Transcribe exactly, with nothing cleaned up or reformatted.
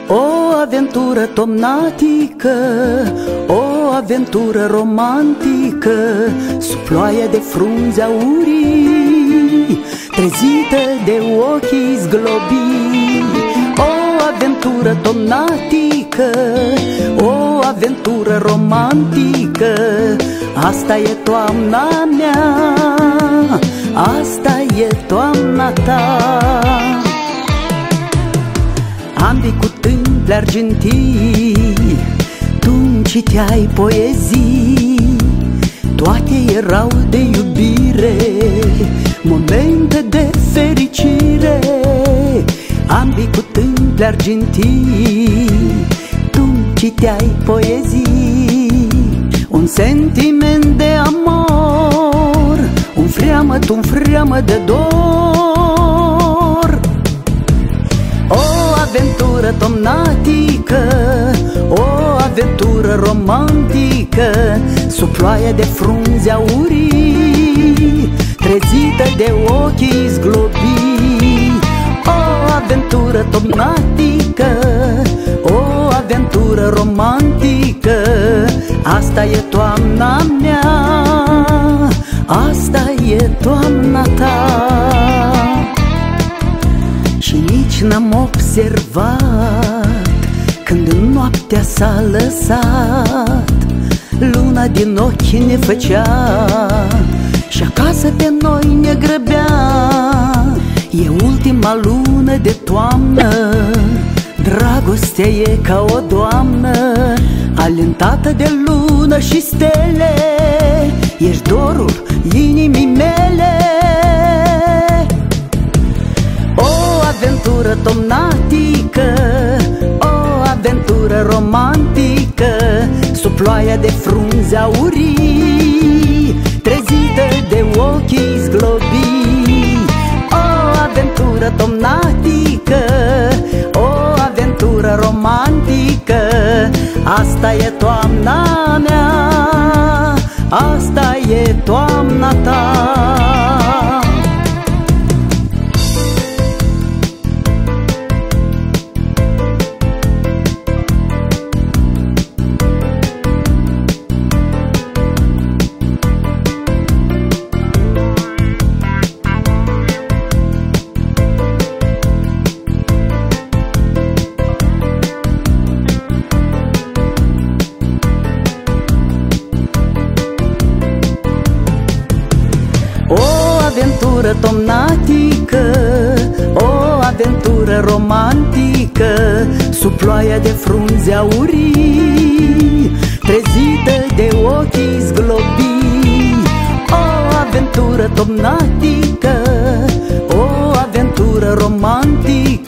O aventură tomnatică, o aventură romantică, sub ploaie de frunze aurii, trezită de ochii zglobii. O aventură tomnatică, o aventură romantică, asta e toamna mea, asta e toamna ta. Ambii cu tâmple argintii, tu-mi citeai poezii, toate erau de iubire, momente de fericire. Ambii cu tâmple argintii, tu-mi citeai poezii, un sentiment de amor, un freamăt, un freamăt de dor. O aventură tomnatică, o aventură romantică, sub ploaie de frunze aurii, trezită de ochii zglobii. O aventură tomnatică, o aventură romantică, asta e toamna mea, asta e toamna ta. Și nici n-am observat când în noaptea s-a lăsat, luna din ochi ne făcea și acasă pe noi ne grăbea. E ultima lună de toamnă, dragostea e ca o doamnă, alintată de lună și stele, ești dorul inimii mele. O aventură tomnatică, o aventură romantică, sub ploaia de frunze aurii, trezită de ochii zglobii. O aventură tomnatică, o aventură romantică, asta e toamna mea, asta e toamna ta. Aventură tomnatică, o aventură romantică, sub ploaia de frunze aurii, trezită de ochii zglobii. O aventură tomnatică, o aventură romantică,